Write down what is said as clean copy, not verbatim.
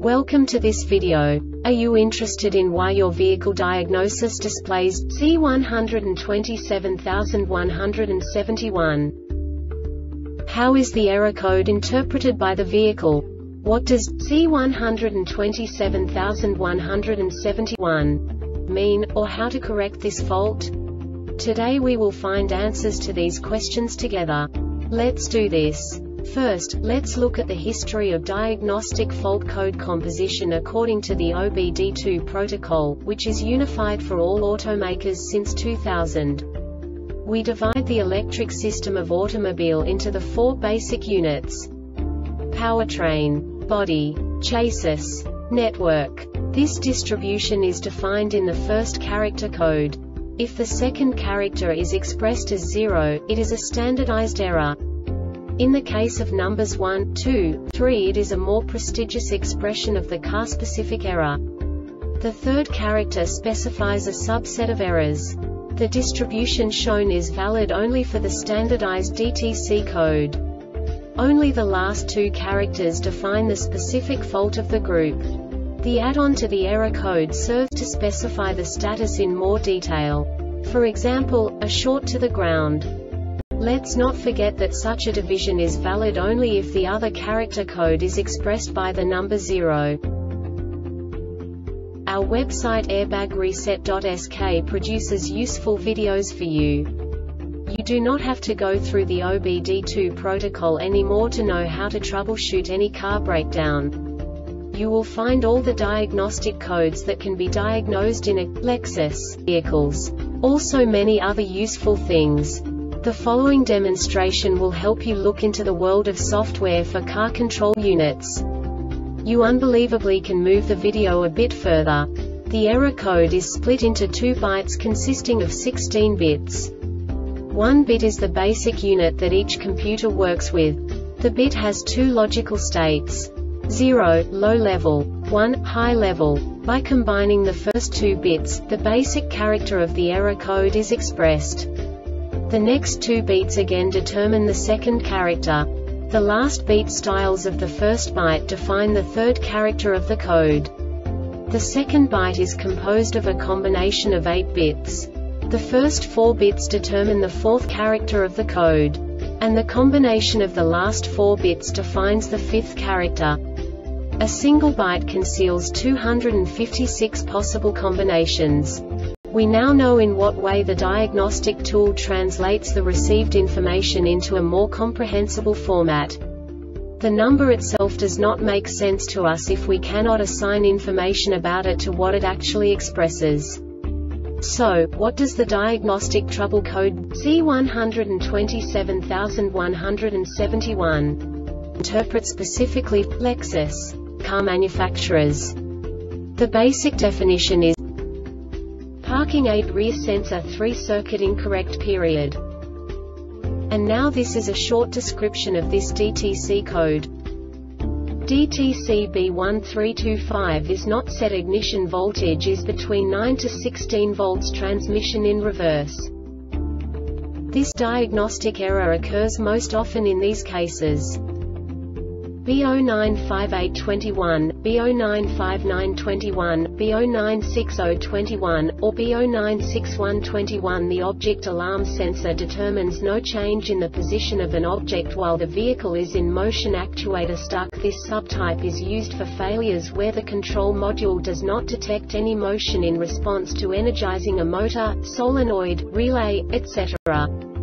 Welcome to this video. Are you interested in why your vehicle diagnosis displays C127171? How is the error code interpreted by the vehicle? What does C127171 mean, or how to correct this fault? Today we will find answers to these questions together. Let's do this. First, let's look at the history of diagnostic fault code composition according to the OBD2 protocol, which is unified for all automakers since 2000. We divide the electric system of automobile into the four basic units: powertrain, body, chassis, network. This distribution is defined in the first character code. If the second character is expressed as 0, it is a standardized error. In the case of numbers 1, 2, 3, it is a more prestigious expression of the car-specific error. The third character specifies a subset of errors. The distribution shown is valid only for the standardized DTC code. Only the last two characters define the specific fault of the group. The add-on to the error code serves to specify the status in more detail. For example, a short to the ground. Let's not forget that such a division is valid only if the other character code is expressed by the number 0. Our website airbagreset.sk produces useful videos for you. You do not have to go through the OBD2 protocol anymore to know how to troubleshoot any car breakdown. You will find all the diagnostic codes that can be diagnosed in a Lexus vehicles. Also many other useful things. The following demonstration will help you look into the world of software for car control units. You unbelievably can move the video a bit further. The error code is split into 2 bytes consisting of 16 bits. 1 bit is the basic unit that each computer works with. The bit has 2 logical states: 0, low level, 1, high level. By combining the first 2 bits, the basic character of the error code is expressed. The next 2 beats again determine the second character. The last beat styles of the first byte define the third character of the code. The second byte is composed of a combination of 8 bits. The first 4 bits determine the fourth character of the code. And the combination of the last 4 bits defines the fifth character. A single byte conceals 256 possible combinations. We now know in what way the diagnostic tool translates the received information into a more comprehensible format. The number itself does not make sense to us if we cannot assign information about it to what it actually expresses. So, what does the diagnostic trouble code C127171 interpret specifically for Lexus car manufacturers? The basic definition is parking aid rear sensor 3 circuit incorrect period. And now this is a short description of this DTC code. DTC B1325 is not set. Ignition voltage is between 9 to 16 volts. Transmission in reverse. This diagnostic error occurs most often in these cases: B095821, B095921, B096021, or B096121. The object alarm sensor determines no change in the position of an object while the vehicle is in motion. Actuator stuck. This subtype is used for failures where the control module does not detect any motion in response to energizing a motor, solenoid, relay, etc.